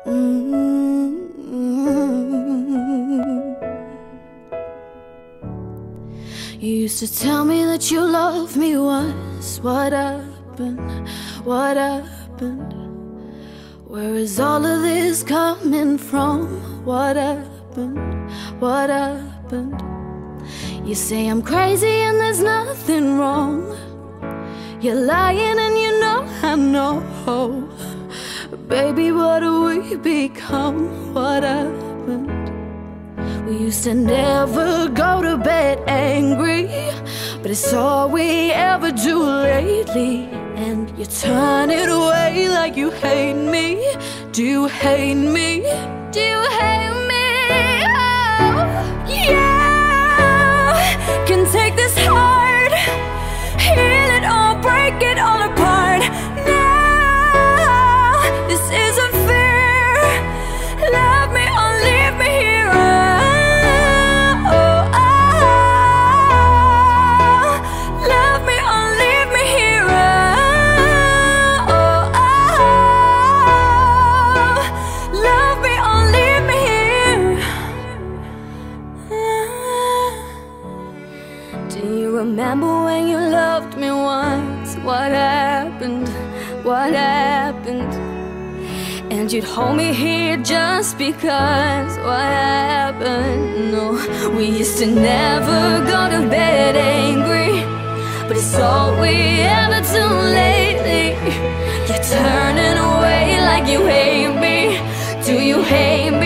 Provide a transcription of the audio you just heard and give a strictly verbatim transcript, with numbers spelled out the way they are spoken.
Mm-hmm. You used to tell me that you loved me once. What happened? What happened? Where is all of this coming from? What happened? What happened? You say I'm crazy and there's nothing wrong. You're lying and you know I know. Baby, what do we become? What happened? We used to never go to bed angry, but it's all we ever do lately. And you turn it away like you hate me. Do you hate me? Do you hate me? Oh, yeah. Can take this heart, heal it all, break it all apart. Now, this isn't fair. Love me or leave me here. Oh, oh, oh. Love me or leave me here. Oh, oh, oh. Love me or leave me here. Do you remember when you loved me once? What happened? What happened? And you'd hold me here just because. What happened? No, we used to never go to bed angry, but it's all we ever do lately. You're turning away like you hate me. Do you hate me?